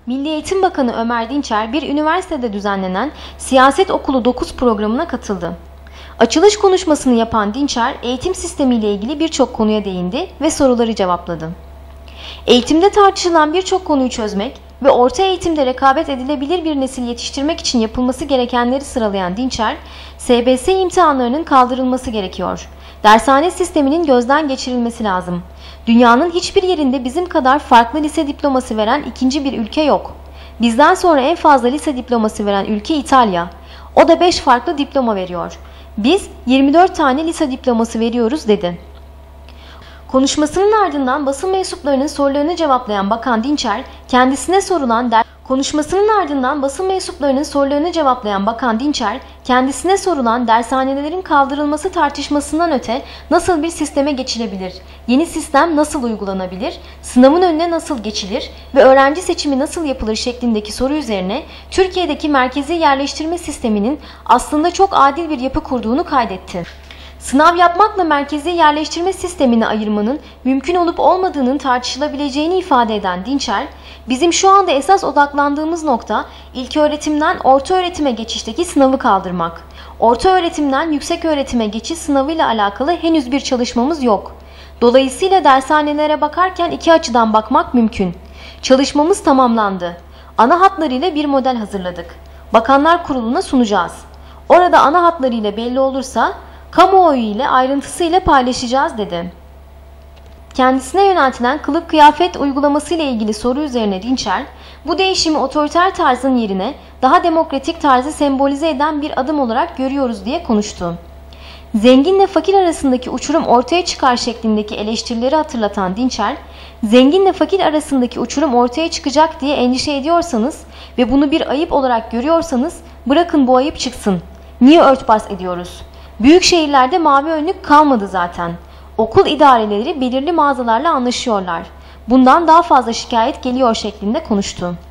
Milli Eğitim Bakanı Ömer Dinçer bir üniversitede düzenlenen Siyaset Okulu 9 programına katıldı. Açılış konuşmasını yapan Dinçer, eğitim sistemiyle ilgili birçok konuya değindi ve soruları cevapladı. Eğitimde tartışılan birçok konuyu çözmek ve orta eğitimde rekabet edilebilir bir nesil yetiştirmek için yapılması gerekenleri sıralayan Dinçer, SBS imtihanlarının kaldırılması gerekiyor. Dershane sisteminin gözden geçirilmesi lazım. Dünyanın hiçbir yerinde bizim kadar farklı lise diploması veren ikinci bir ülke yok. Bizden sonra en fazla lise diploması veren ülke İtalya. O da 5 farklı diploma veriyor. Biz 24 tane lise diploması veriyoruz dedi. Konuşmasının ardından basın mensuplarının sorularını cevaplayan Bakan Dinçer, kendisine sorulan dershanelerin kaldırılması tartışmasından öte nasıl bir sisteme geçilebilir, yeni sistem nasıl uygulanabilir, sınavın önüne nasıl geçilir ve öğrenci seçimi nasıl yapılır şeklindeki soru üzerine Türkiye'deki merkezi yerleştirme sisteminin aslında çok adil bir yapı kurduğunu kaydetti. Sınav yapmakla merkezi yerleştirme sistemini ayırmanın mümkün olup olmadığının tartışılabileceğini ifade eden Dinçer, bizim şu anda esas odaklandığımız nokta ilköğretimden ortaöğretime geçişteki sınavı kaldırmak. Ortaöğretimden yükseköğretime geçiş sınavıyla alakalı henüz bir çalışmamız yok. Dolayısıyla dershanelere bakarken iki açıdan bakmak mümkün. Çalışmamız tamamlandı. Ana hatlarıyla bir model hazırladık. Bakanlar Kurulu'na sunacağız. Orada ana hatlarıyla belli olursa kamuoyu ile ayrıntısıyla paylaşacağız dedi. Kendisine yöneltilen kılık kıyafet uygulaması ile ilgili soru üzerine Dinçer, bu değişimi otoriter tarzın yerine daha demokratik tarzı sembolize eden bir adım olarak görüyoruz diye konuştu. Zenginle fakir arasındaki uçurum ortaya çıkar şeklindeki eleştirileri hatırlatan Dinçer, zenginle fakir arasındaki uçurum ortaya çıkacak diye endişe ediyorsanız ve bunu bir ayıp olarak görüyorsanız bırakın bu ayıp çıksın. Niye örtbas ediyoruz? Büyük şehirlerde mavi önlük kalmadı zaten. Okul idareleri belirli mağazalarla anlaşıyorlar. Bundan daha fazla şikayet geliyor şeklinde konuştu.